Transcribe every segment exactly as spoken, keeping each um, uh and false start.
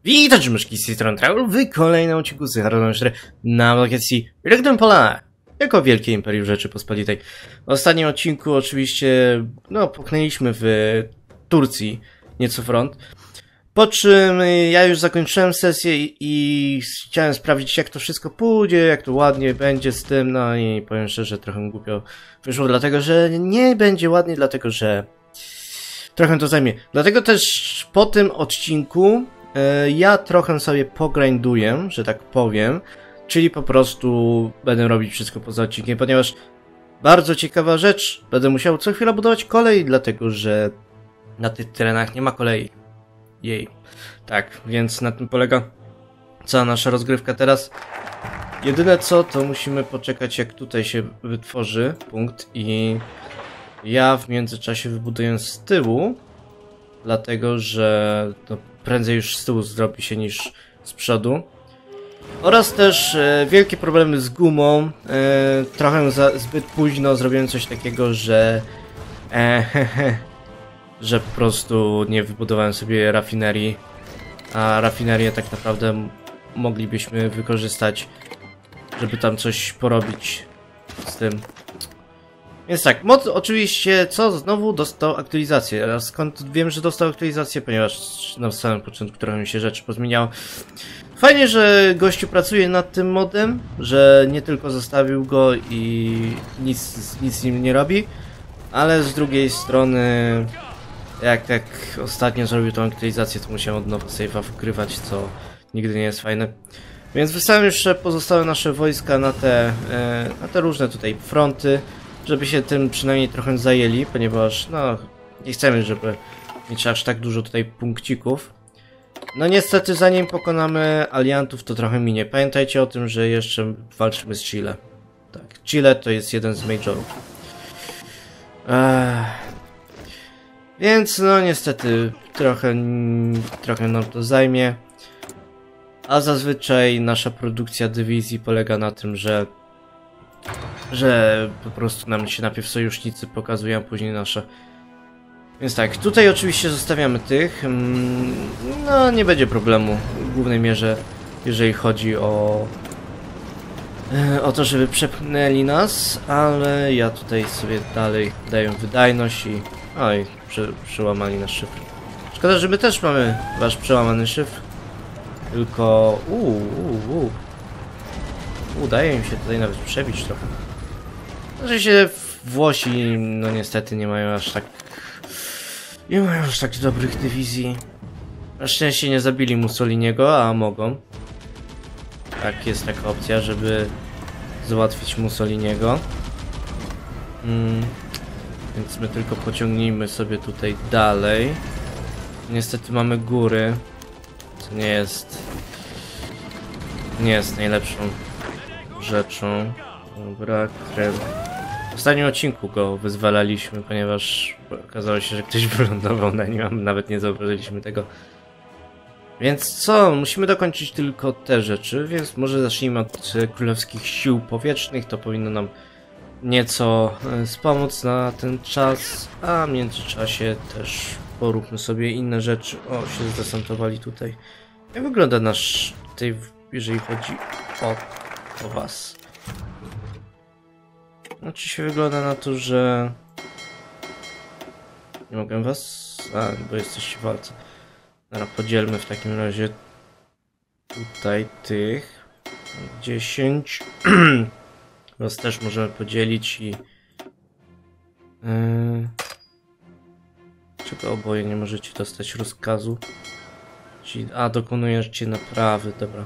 Witajcie myszki z tej strony Travel w kolejnym odcinku z Hardline cztery na lokacji Regdem Pola jako wielkie imperium Rzeczypospolitej. W ostatnim odcinku oczywiście no puknęliśmy w Turcji nieco front, po czym ja już zakończyłem sesję i, i chciałem sprawdzić jak to wszystko pójdzie, jak to ładnie będzie z tym, no i powiem szczerze, trochę głupio wyszło, dlatego że nie będzie ładnie, dlatego że trochę to zajmie. Dlatego też po tym odcinku ja trochę sobie pogrinduję, że tak powiem, czyli po prostu będę robić wszystko poza odcinkiem, ponieważ bardzo ciekawa rzecz, będę musiał co chwilę budować kolej, dlatego że na tych terenach nie ma kolei. Jej. Tak, więc na tym polega cała nasza rozgrywka teraz. Jedyne co, to musimy poczekać jak tutaj się wytworzy punkt i ja w międzyczasie wybuduję z tyłu, dlatego że no, prędzej już z tyłu zrobi się niż z przodu. Oraz też e, wielkie problemy z gumą. E, trochę za, zbyt późno zrobiłem coś takiego, że e, he, he, że po prostu nie wybudowałem sobie rafinerii. A rafinerię tak naprawdę moglibyśmy wykorzystać, żeby tam coś porobić z tym. Więc tak, mod oczywiście, co znowu dostał aktualizację. A skąd wiem, że dostał aktualizację? Ponieważ na samym początku trochę mi się rzeczy pozmieniało. Fajnie, że gościu pracuje nad tym modem, że nie tylko zostawił go i nic, nic z nim nie robi, ale z drugiej strony, jak, jak ostatnio zrobił tą aktualizację, to musiałem od nowa save'a wgrywać, co nigdy nie jest fajne. Więc wystawiam jeszcze pozostałe nasze wojska na te, na te różne tutaj fronty, żeby się tym przynajmniej trochę zajęli, ponieważ no nie chcemy, żeby mieć aż tak dużo tutaj punkcików. No niestety zanim pokonamy aliantów to trochę minie. Pamiętajcie o tym, że jeszcze walczymy z Chile. Tak, Chile to jest jeden z majorów. Ech. Więc no niestety trochę, trochę nam to zajmie. A zazwyczaj nasza produkcja dywizji polega na tym, że że po prostu nam się najpierw sojusznicy pokazują, a później nasze. Więc tak, tutaj oczywiście zostawiamy tych. No, nie będzie problemu w głównej mierze, jeżeli chodzi o o to, żeby przepchnęli nas, ale ja tutaj sobie dalej daję wydajność i oj, prze, przełamali nasz szyfr. Szkoda, że my też mamy wasz przełamany szyfr, tylko uuu, uuu, udaje im się tutaj nawet przebić trochę. Znaczy się Włosi, no niestety nie mają aż tak nie mają aż tak dobrych dywizji. Na szczęście nie zabili Mussoliniego, a mogą. Tak, jest taka opcja, żeby załatwić Mussoliniego. Mm, więc my tylko pociągnijmy sobie tutaj dalej. Niestety mamy góry, co nie jest nie jest najlepszą rzeczą. Dobra, krew. W ostatnim odcinku go wyzwalaliśmy, ponieważ okazało się, że ktoś wylądował na nim, a nawet nie zauważyliśmy tego. Więc co? Musimy dokończyć tylko te rzeczy, więc może zacznijmy od królewskich sił powietrznych. To powinno nam nieco wspomóc na ten czas, a w międzyczasie też poróbmy sobie inne rzeczy. O, się zdesantowali tutaj. Jak wygląda nasz tutaj, jeżeli chodzi o, o was? No, czy się wygląda na to, że nie mogę was... A, bo jesteście w walce. Dobra, podzielmy w takim razie tutaj tych dziesięć. Was też możemy podzielić i yy... czego oboje nie możecie dostać rozkazu? Czyli... A, dokonujecie naprawy, dobra.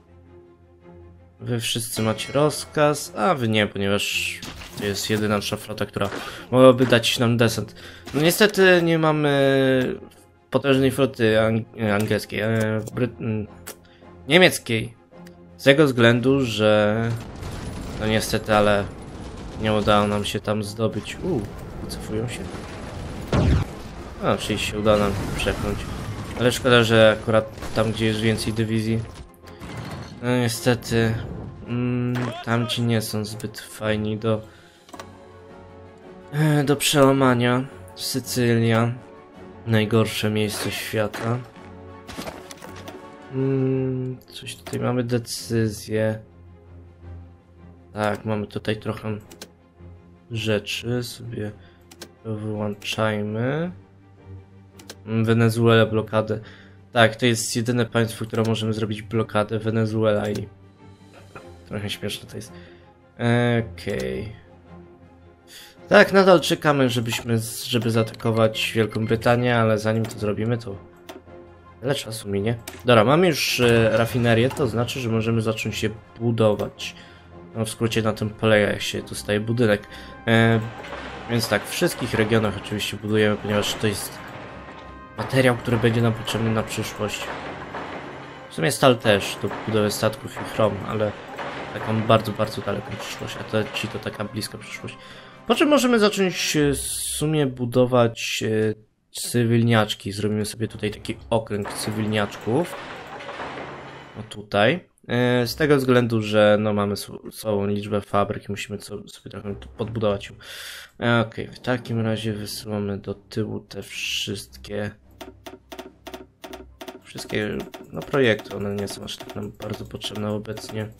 Wy wszyscy macie rozkaz, a wy nie, ponieważ to jest jedyna nasza flota, która mogłaby dać nam desant. No niestety nie mamy potężnej floty ang angielskiej, e, niemieckiej. Z tego względu, że no niestety, ale nie udało nam się tam zdobyć. Uuu, wycofują się. A, czyli się uda nam przepchnąć. Ale szkoda, że akurat tam, gdzie jest więcej dywizji. No niestety, mm, tamci nie są zbyt fajni do do przełamania. Sycylia, najgorsze miejsce świata. Mm, coś tutaj mamy decyzję. Tak, mamy tutaj trochę rzeczy. Sobie to wyłączajmy. Wenezuela blokadę. Tak, to jest jedyne państwo, które możemy zrobić blokadę. Wenezuela i... Trochę śmieszne to jest. Okej. Okay. Tak, nadal czekamy, żebyśmy, żeby zaatakować Wielką Brytanię, ale zanim to zrobimy, to... Ile czasu minie? Dobra, mamy już e, rafinerię, to znaczy, że możemy zacząć się budować. No w skrócie na tym polega się dostaje budynek. E, więc tak, w wszystkich regionach oczywiście budujemy, ponieważ to jest materiał, który będzie nam potrzebny na przyszłość. W sumie stal też do budowy statków i chrom, ale taką bardzo, bardzo daleką przyszłość, a to ci to taka bliska przyszłość. Po czym możemy zacząć w sumie budować e, cywilniaczki. Zrobimy sobie tutaj taki okręg cywilniaczków. O tutaj. E, z tego względu, że no mamy całą liczbę fabryk i musimy sobie trochę podbudować ją. E, Okej, okay. W takim razie wysyłamy do tyłu te wszystkie wszystkie no, projekty. One nie są aż tak nam bardzo potrzebne obecnie.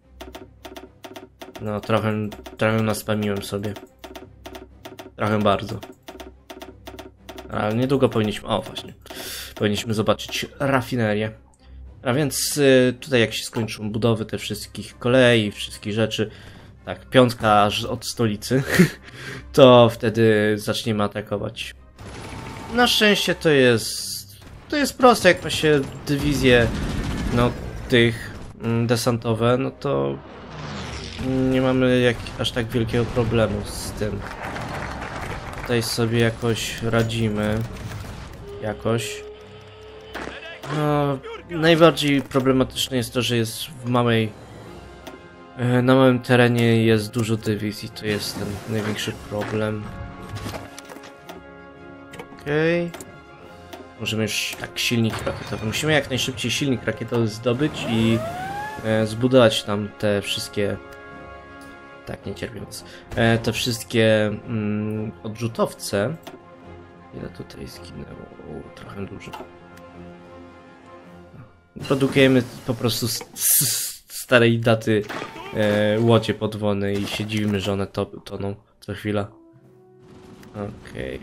No trochę, trochę naspamiłem sobie. Trochę bardzo. Ale niedługo powinniśmy... O, właśnie. Powinniśmy zobaczyć rafinerię. A więc y, tutaj jak się skończą budowy te wszystkich kolei, wszystkich rzeczy, tak, piątka aż od stolicy, to wtedy zaczniemy atakować. Na szczęście to jest... To jest proste, jak ma się dywizje, no, tych mm, desantowe, no to nie mamy jak, aż tak wielkiego problemu z tym. Tutaj sobie jakoś radzimy. Jakoś. No, najbardziej problematyczne jest to, że jest w małej... Na małym terenie jest dużo dywizji. To jest ten największy problem. Okej. Okay. Możemy już... Tak, silnik rakietowy. Musimy jak najszybciej silnik rakietowy zdobyć i e, zbudować tam te wszystkie... Tak, nie cierpię was. E, te wszystkie mm, odrzutowce. Ile tutaj zginęło? O, trochę dużo. Produkujemy po prostu z, z starej daty e, łodzie podwodne i się dziwimy, że one to, toną co chwila. Okej.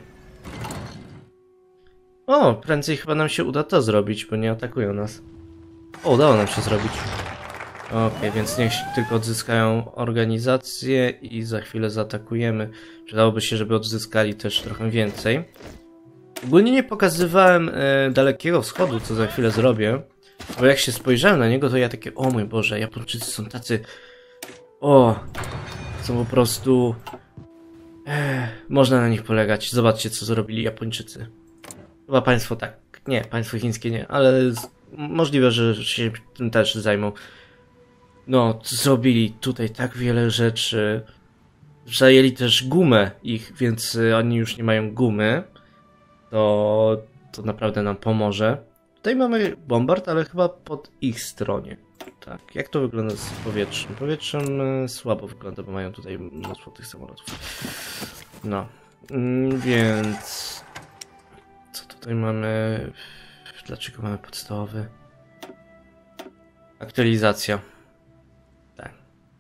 Okay. O, prędzej chyba nam się uda to zrobić, bo nie atakują nas. O, udało nam się zrobić. Okej, okay, więc niech tylko odzyskają organizację i za chwilę zaatakujemy. Przydałoby się, żeby odzyskali też trochę więcej. Ogólnie nie pokazywałem e, Dalekiego Wschodu, co za chwilę zrobię. Bo jak się spojrzałem na niego, to ja takie, o mój Boże, Japończycy są tacy... O, są po prostu... E, można na nich polegać. Zobaczcie, co zrobili Japończycy. Chyba państwo tak. Nie, państwo chińskie nie, ale z, możliwe, że się tym też zajmą. No, zrobili tutaj tak wiele rzeczy. Zajęli też gumę ich, więc oni już nie mają gumy. To, to naprawdę nam pomoże. Tutaj mamy bombard, ale chyba pod ich stronie. Tak, jak to wygląda z powietrzem? Powietrzem e, słabo wygląda, bo mają tutaj mnóstwo tych samolotów. No, mm, więc... Co tutaj mamy? Dlaczego mamy podstawowy? Aktualizacja. Tak.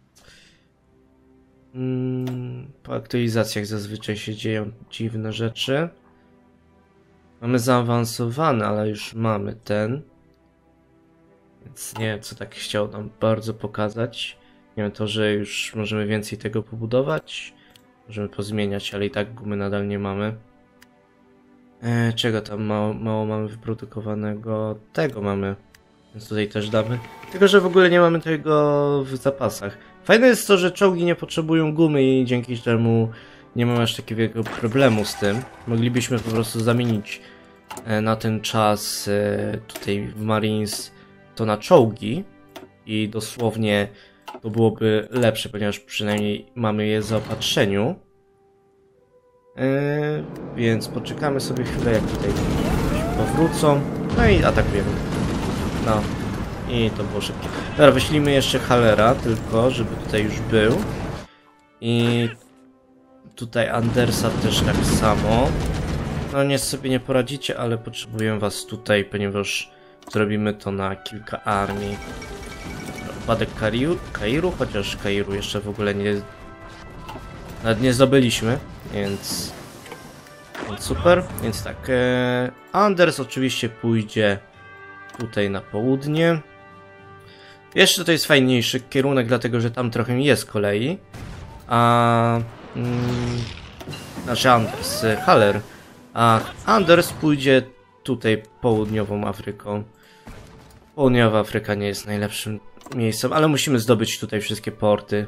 Mm, po aktualizacjach zazwyczaj się dzieją dziwne rzeczy. Mamy zaawansowany, ale już mamy ten. Więc nie wiem, co tak chciał nam bardzo pokazać. Nie wiem, to, że już możemy więcej tego pobudować. Możemy pozmieniać, ale i tak gumy nadal nie mamy. E, czego tam mało, mało mamy wyprodukowanego? Tego mamy. Więc tutaj też damy. Tylko, że w ogóle nie mamy tego w zapasach. Fajne jest to, że czołgi nie potrzebują gumy i dzięki temu nie mamy aż takiego problemu z tym. Moglibyśmy po prostu zamienić e, na ten czas e, tutaj w Marines to na czołgi i dosłownie to byłoby lepsze, ponieważ przynajmniej mamy je w zaopatrzeniu. Yy, więc poczekamy sobie chwilę, jak tutaj powrócą. No i atakujemy. No. I to było szybkie. Dobra, wyślimy jeszcze Halera, tylko żeby tutaj już był. I tutaj Andersa też tak samo. No nie sobie nie poradzicie, ale potrzebuję was tutaj, ponieważ zrobimy to na kilka armii. Upadek Kairu, Kairu, chociaż Kairu jeszcze w ogóle nie... Nawet nie zdobyliśmy, więc... więc super. Więc tak, e, Anders oczywiście pójdzie tutaj na południe. Jeszcze to jest fajniejszy kierunek, dlatego że tam trochę jest kolei. A... Mm, znaczy Anders, Haller. A Anders pójdzie tutaj południową Afryką. Południowa Afryka nie jest najlepszym miejscem, ale musimy zdobyć tutaj wszystkie porty.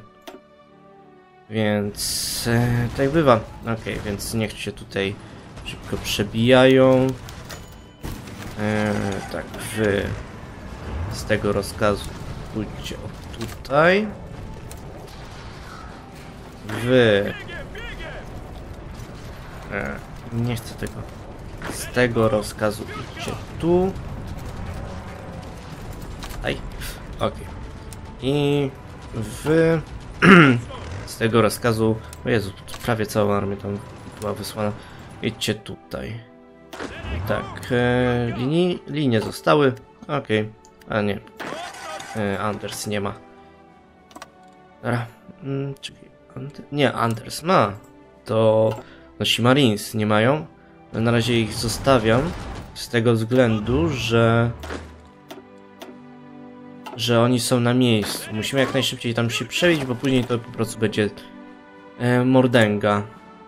Więc e, tak bywa. Ok, więc niech się tutaj szybko przebijają. E, tak, wy z tego rozkazu pójdźcie o tutaj. Wy e, nie chcę tego. Z tego rozkazu idźcie tu. Aj. Ok. I wy z tego rozkazu. O Jezu, prawie cała armia tam była wysłana. Idźcie tutaj. Tak. E, linii, linie zostały. Ok. A nie. E, Anders nie ma. Dobra. Mm, czekaj. And nie, Anders ma. To nasi Marines nie mają. Na razie ich zostawiam. Z tego względu, że... że oni są na miejscu. Musimy jak najszybciej tam się przebić, bo później to po prostu będzie e, mordęga.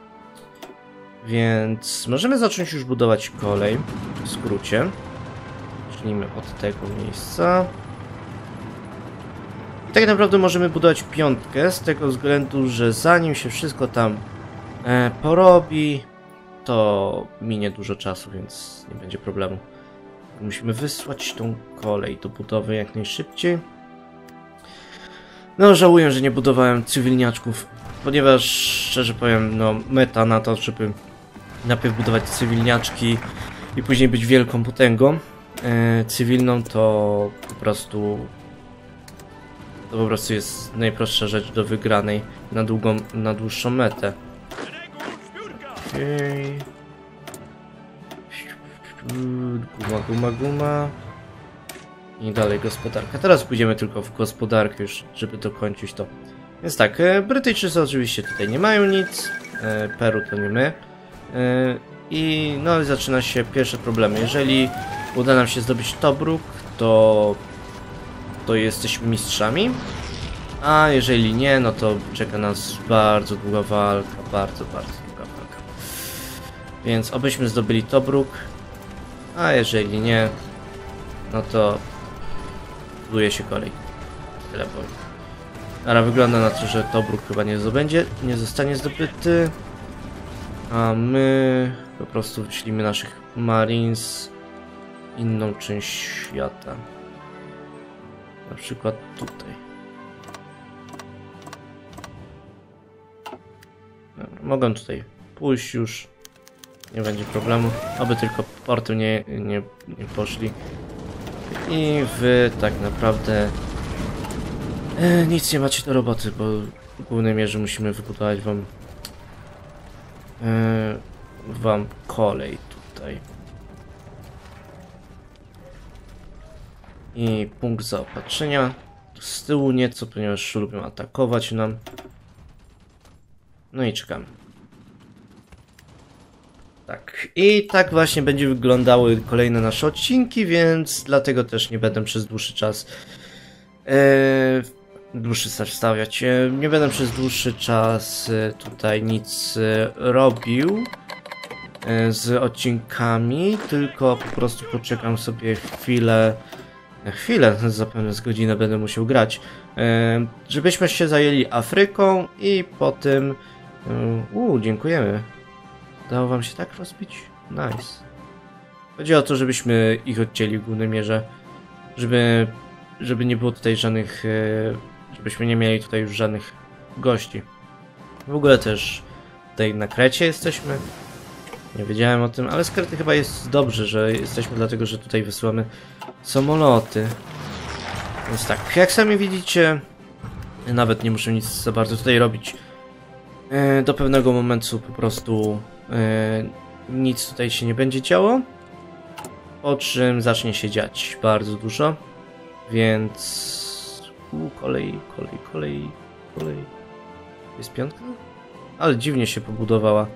Więc możemy zacząć już budować kolej. W skrócie. Zacznijmy od tego miejsca. I tak naprawdę możemy budować piątkę z tego względu, że zanim się wszystko tam e, porobi, to minie dużo czasu, więc nie będzie problemu. Musimy wysłać tą kolej do budowy jak najszybciej. No, żałuję, że nie budowałem cywilniaczków, ponieważ, szczerze powiem, no, meta na to, żeby najpierw budować cywilniaczki i później być wielką potęgą e, cywilną, to po prostu to po prostu jest najprostsza rzecz do wygranej na długą, na dłuższą metę. Okej. Guma, guma, guma. I dalej gospodarka. Teraz pójdziemy tylko w gospodarkę już, żeby dokończyć to. Więc tak, e, Brytyjczycy oczywiście tutaj nie mają nic. E, Peru to nie my. E, I no i zaczyna się pierwsze problemy. Jeżeli uda nam się zdobyć Tobruk, to to jesteśmy mistrzami. A jeżeli nie, no to czeka nas bardzo długa walka. Bardzo, bardzo długa walka. Więc obyśmy zdobyli Tobruk. A jeżeli nie, no to buduje się kolej. Tyle powiem. Ale wygląda na to, że Tobruk chyba nie zdobędzie, nie zostanie zdobyty. A my po prostu wyślimy naszych Marines w inną część świata. Na przykład tutaj. Dobra, mogę tutaj pójść już. Nie będzie problemu. Oby tylko porty nie, nie, nie poszli. I wy tak naprawdę e, nic nie macie do roboty, bo w głównej mierze musimy wybudować wam e, wam kolej tutaj. I punkt zaopatrzenia. Z tyłu nieco, ponieważ lubią atakować nam. No i czekamy. Tak, i tak właśnie będzie wyglądały kolejne nasze odcinki, więc dlatego też nie będę przez dłuższy czas e, dłuższy czas wstawiać. E, nie będę przez dłuższy czas e, tutaj nic e, robił e, z odcinkami, tylko po prostu poczekam sobie chwilę, chwilę, zapewne z godzinę będę musiał grać, e, żebyśmy się zajęli Afryką i po tym... E, u, dziękujemy. Udało wam się tak rozbić? Nice. Chodzi o to, żebyśmy ich odcięli w głównej mierze. Żeby, żeby nie było tutaj żadnych... Żebyśmy nie mieli tutaj już żadnych gości. W ogóle też tutaj na Krecie jesteśmy. Nie wiedziałem o tym, ale z Krety chyba jest dobrze, że jesteśmy, dlatego że tutaj wysyłamy samoloty. Więc tak, jak sami widzicie, nawet nie muszę nic za bardzo tutaj robić. Do pewnego momentu po prostu... Yy, nic tutaj się nie będzie działo. po czym zacznie się dziać bardzo dużo, więc... U, kolej, kolej, kolej, kolej... Jest piątka? Ale dziwnie się pobudowała.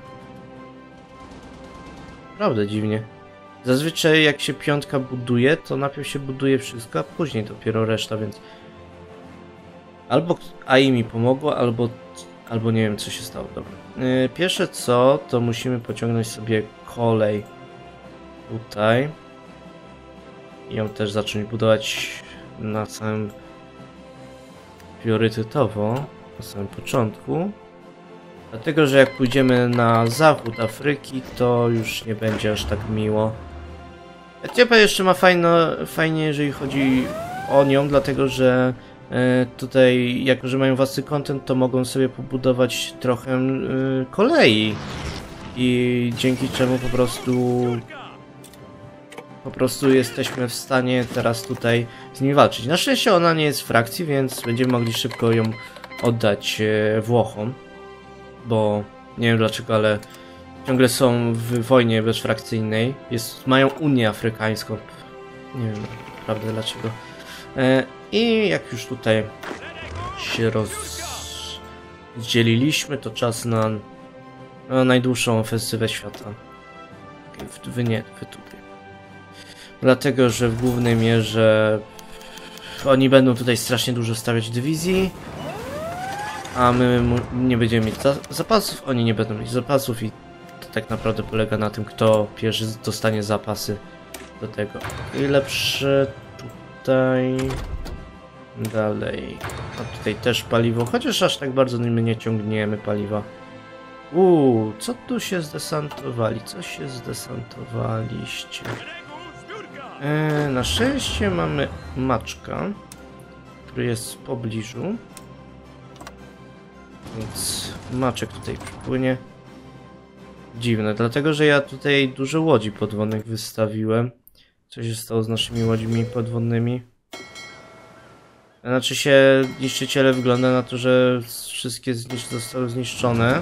Naprawdę dziwnie. Zazwyczaj jak się piątka buduje, to najpierw się buduje wszystko, a później dopiero reszta, więc... Albo A I mi pomogło, albo... Albo nie wiem, co się stało. Dobra. Yy, pierwsze co, to musimy pociągnąć sobie kolej tutaj. I ją też zacząć budować na samym... priorytetowo, na samym początku. Dlatego, że jak pójdziemy na zachód Afryki, to już nie będzie aż tak miło. Etiopia jeszcze ma fajno, fajnie, jeżeli chodzi o nią, dlatego, że e, tutaj, jako że mają własny content, to mogą sobie pobudować trochę e, kolei. I dzięki czemu po prostu po prostu jesteśmy w stanie teraz tutaj z nimi walczyć. Na szczęście ona nie jest w frakcji, więc będziemy mogli szybko ją oddać e, Włochom. Bo nie wiem dlaczego, ale ciągle są w wojnie bezfrakcyjnej. Jest, mają Unię Afrykańską. Nie wiem naprawdę dlaczego. E, I jak już tutaj się rozdzieliliśmy, to czas na, na najdłuższą ofensywę świata. Okay, wy nie, wy tutaj. Dlatego, że w głównej mierze oni będą tutaj strasznie dużo stawiać dywizji. A my nie będziemy mieć zapasów, oni nie będą mieć zapasów i to tak naprawdę polega na tym, kto pierwszy dostanie zapasy do tego. I lepsze tutaj... Dalej. A tutaj też paliwo, chociaż aż tak bardzo my nie ciągniemy paliwa. Uuu, co tu się zdesantowali? Co się zdesantowaliście? Eee, na szczęście mamy Maczka, który jest w pobliżu. Więc Maczek tutaj przypłynie. Dziwne, dlatego że ja tutaj dużo łodzi podwodnych wystawiłem. Co się stało z naszymi łodziami podwodnymi? Znaczy się niszczyciele wygląda na to, że wszystkie zniszcz zostały zniszczone.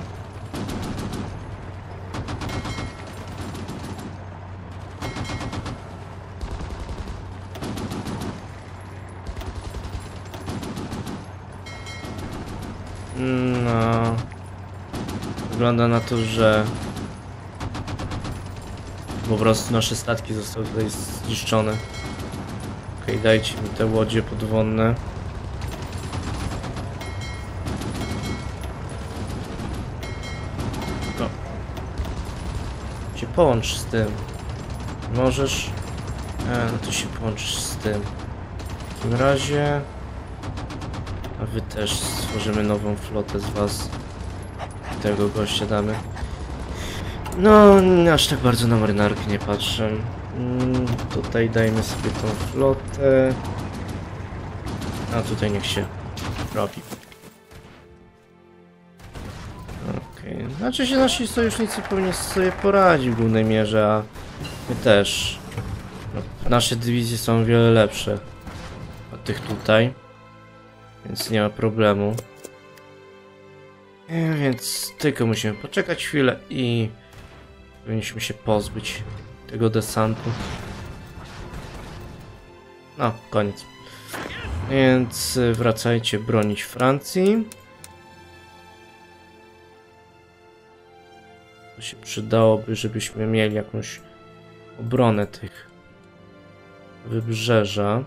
No, wygląda na to, że po prostu nasze statki zostały tutaj zniszczone. Okej, okay, dajcie mi te łodzie podwodne. No. Się połącz z tym. Możesz? E, no to się połączysz z tym. W takim razie... A wy też stworzymy nową flotę z was. Tego gościa damy. No, aż tak bardzo na marynarkę nie patrzę. Mm, tutaj dajmy sobie tą flotę. A tutaj niech się robi. Okej, okay. Znaczy się nasi sojusznicy powinni sobie poradzić w głównej mierze, a my też. No, nasze dywizje są o wiele lepsze od tych tutaj. Więc nie ma problemu. Więc tylko musimy poczekać chwilę i powinniśmy się pozbyć tego desantu. No, koniec. Więc wracajcie bronić Francji. To się przydałoby, żebyśmy mieli jakąś obronę tych wybrzeża.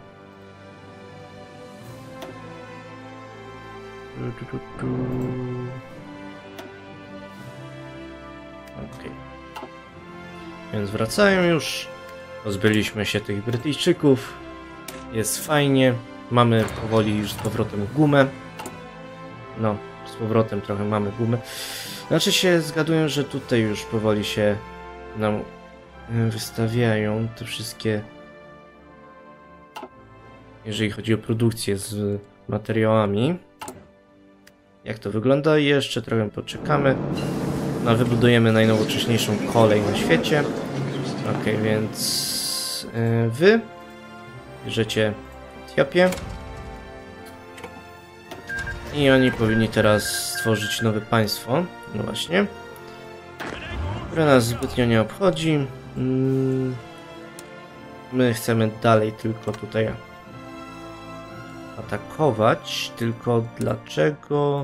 Okej. Więc wracają już. Pozbyliśmy się tych Brytyjczyków. Jest fajnie. Mamy powoli już z powrotem gumę. No, z powrotem trochę mamy gumę. Znaczy się zgaduję, że tutaj już powoli się nam wystawiają te wszystkie, jeżeli chodzi o produkcję z materiałami. Jak to wygląda? Jeszcze trochę poczekamy. No, wybudujemy najnowocześniejszą kolej na świecie. Ok, więc yy, wy bierzecie Etiopię. I oni powinni teraz stworzyć nowe państwo. No właśnie. Które nas zbytnio nie obchodzi. Hmm. My chcemy dalej tylko tutaj atakować, tylko dlaczego...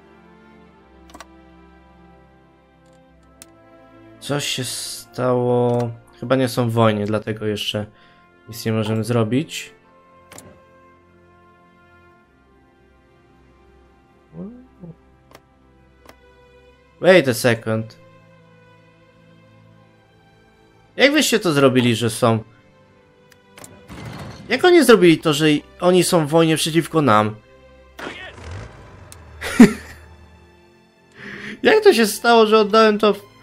Coś się stało... Chyba nie są w wojnie, dlatego jeszcze nic nie możemy zrobić. Wait a second. Jak wyście to zrobili, że są... Jak oni zrobili to, że oni są w wojnie przeciwko nam? Jak to się stało, że oddałem to... W...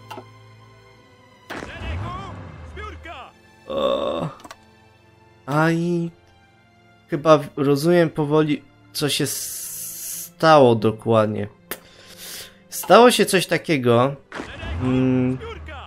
O... A i... Chyba rozumiem powoli, co się stało dokładnie. Stało się coś takiego... Mm,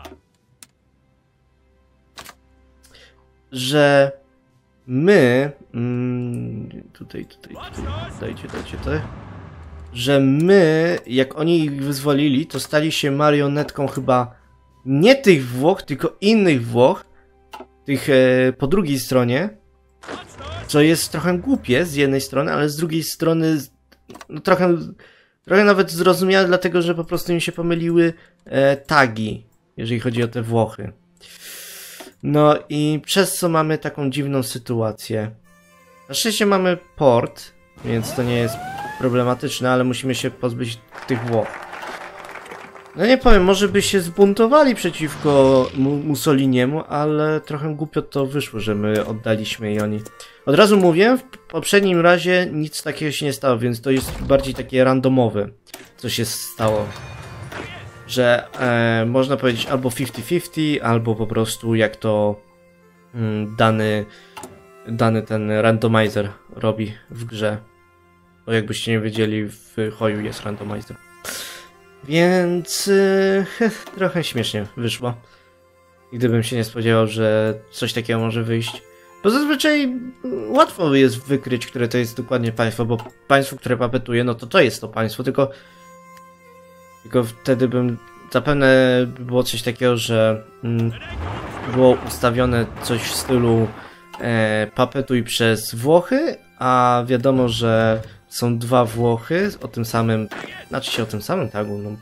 że... My... Mm, tutaj, tutaj, tutaj... Dajcie, dajcie to. Że my, jak oni ich wyzwolili, to stali się marionetką chyba... Nie tych Włoch, tylko innych Włoch. Tych e, po drugiej stronie. Co jest trochę głupie z jednej strony, ale z drugiej strony... No trochę... Trochę nawet zrozumiałe, dlatego że po prostu im się pomyliły e, tagi, jeżeli chodzi o te Włochy. No i przez co mamy taką dziwną sytuację. Na szczęście mamy port, więc to nie jest problematyczne, ale musimy się pozbyć tych Włoch. No nie powiem, może by się zbuntowali przeciwko Mussoliniemu, ale trochę głupio to wyszło, że my oddaliśmy i oni... Od razu mówię, w poprzednim razie nic takiego się nie stało, więc to jest bardziej takie randomowe, co się stało. Że e, można powiedzieć albo fifty fifty, albo po prostu jak to mm, dany, dany ten randomizer robi w grze. Bo jakbyście nie wiedzieli, w Hoju jest randomizer. Więc y, trochę śmiesznie wyszło. I gdybym się nie spodziewał, że coś takiego może wyjść. Bo zazwyczaj łatwo jest wykryć, które to jest dokładnie państwo, bo państwo, które papetuje, no to to jest to państwo, tylko tylko wtedy bym zapewne było coś takiego, że mm, było ustawione coś w stylu e, papetuj przez Włochy, a wiadomo, że są dwa Włochy o tym samym, znaczy się o tym samym tagu, no.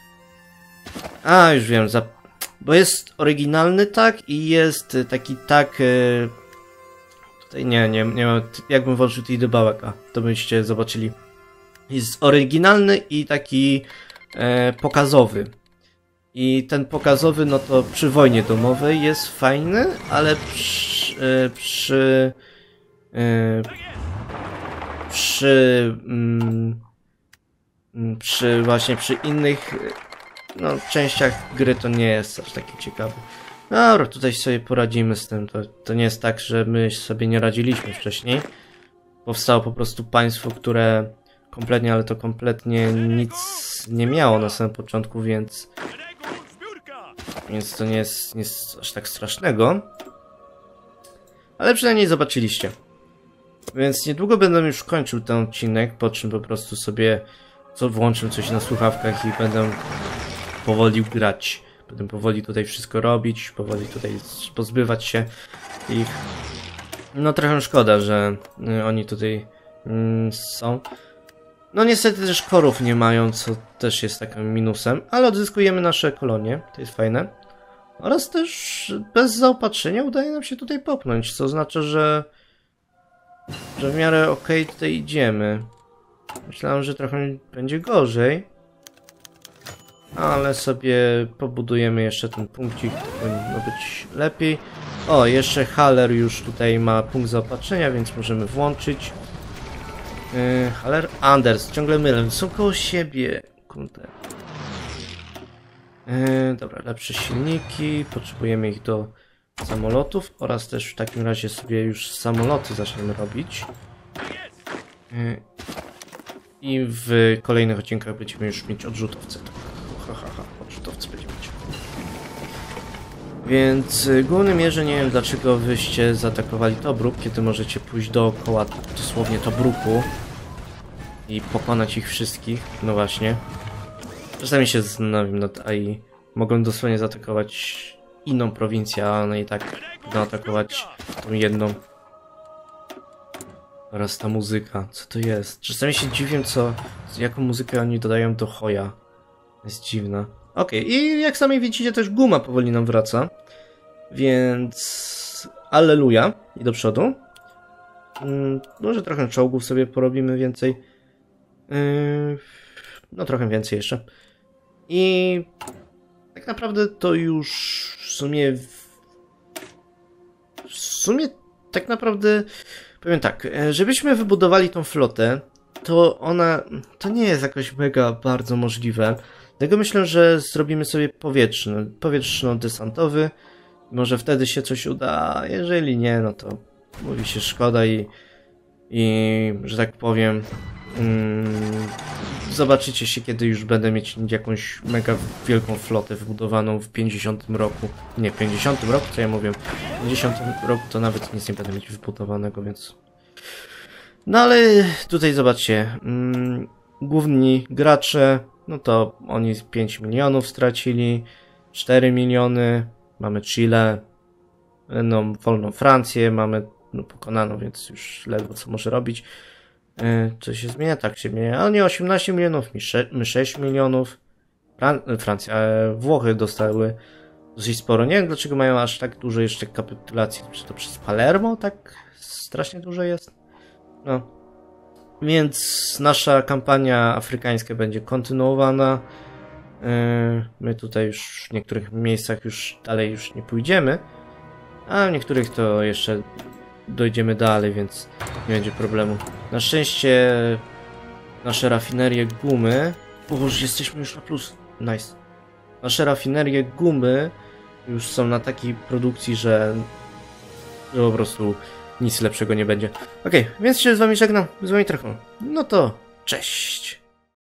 A, już wiem, za, bo jest oryginalny tag i jest taki tag, e, tutaj nie, nie, nie mam, jakbym włączył tej debałeka, to byście zobaczyli. Jest oryginalny i taki e, pokazowy. I ten pokazowy, no to przy wojnie domowej jest fajny, ale przy, e, przy, e, przy, mm, przy właśnie przy innych no, częściach gry to nie jest aż taki ciekawy. Dobra, tutaj sobie poradzimy z tym. To, to nie jest tak, że my sobie nie radziliśmy wcześniej. Powstało po prostu państwo, które kompletnie, ale to kompletnie nic nie miało na samym początku, więc więc to nie jest nic aż tak strasznego. Ale przynajmniej zobaczyliście. Więc niedługo będę już kończył ten odcinek, po czym po prostu sobie co włączę coś na słuchawkach i będę powoli grać. Będę powoli tutaj wszystko robić, powoli tutaj pozbywać się ich. No trochę szkoda, że oni tutaj mm, są. No niestety też korów nie mają, co też jest takim minusem, ale odzyskujemy nasze kolonie, to jest fajne. Oraz też bez zaopatrzenia udaje nam się tutaj popchnąć, co oznacza, że że w miarę okej okay tutaj idziemy. Myślałem, że trochę będzie gorzej. Ale sobie pobudujemy jeszcze ten punkcik, to powinno być lepiej. O, jeszcze Haller już tutaj ma punkt zaopatrzenia, więc możemy włączyć. Yy, Haller, Anders, ciągle mylę, są koło siebie. Kurde. Yy, dobra, lepsze silniki, potrzebujemy ich do samolotów oraz też w takim razie sobie już samoloty zaczniemy robić. Yy, I w kolejnych odcinkach będziemy już mieć odrzutowce. Ha, ha, ha, odrzutowce będziemy mieć. Więc y, głównym mierze nie wiem dlaczego wyście zaatakowali Tobruk, kiedy możecie pójść dookoła dosłownie Tobruku i pokonać ich wszystkich. No właśnie. Czasami się zastanawiam nad A I. Mogą dosłownie zaatakować inną prowincję, a one i tak naatakować tą jedną. Oraz ta muzyka. Co to jest? Czasami się dziwię, co, jaką muzykę oni dodają do Hoya. Jest dziwna. Okej, okay. I jak sami widzicie, też guma powoli nam wraca. Więc... Alleluja. I do przodu. Hmm, może trochę czołgów sobie porobimy więcej. Yy, no trochę więcej jeszcze. I... Tak naprawdę to już w sumie... W sumie tak naprawdę... Powiem tak, żebyśmy wybudowali tą flotę, to ona... To nie jest jakoś mega bardzo możliwe. Dlatego myślę, że zrobimy sobie powietrzny, powietrzno-desantowy. Może wtedy się coś uda, a jeżeli nie, no to mówi się szkoda i... I, że tak powiem... Mm, zobaczycie się, kiedy już będę mieć jakąś mega wielką flotę wybudowaną w pięćdziesiątym roku. Nie, w pięćdziesiątym roku, co ja mówię? W pięćdziesiątym roku to nawet nic nie będę mieć wybudowanego, więc... No ale tutaj zobaczcie. Mm, główni gracze, no to oni pięć milionów stracili, cztery miliony, mamy Chile, no wolną Francję, mamy no, pokonaną, więc już ledwo co może robić. Co się zmienia? Tak się zmienia. A nie osiemnaście milionów, my sześć milionów. Fran Francja, Włochy dostały dosyć sporo. Nie wiem, dlaczego mają aż tak dużo jeszcze kapitulacji. Czy to przez Palermo tak strasznie dużo jest? No. Więc nasza kampania afrykańska będzie kontynuowana. My tutaj już w niektórych miejscach już dalej już nie pójdziemy. A w niektórych to jeszcze dojdziemy dalej, więc nie będzie problemu. Na szczęście nasze rafinerie gumy... O, już jesteśmy już na plus. Nice. Nasze rafinerie gumy już są na takiej produkcji, że, że po prostu nic lepszego nie będzie. Okej, okay, więc się z wami żegnam. Z wami Trachon. No to cześć.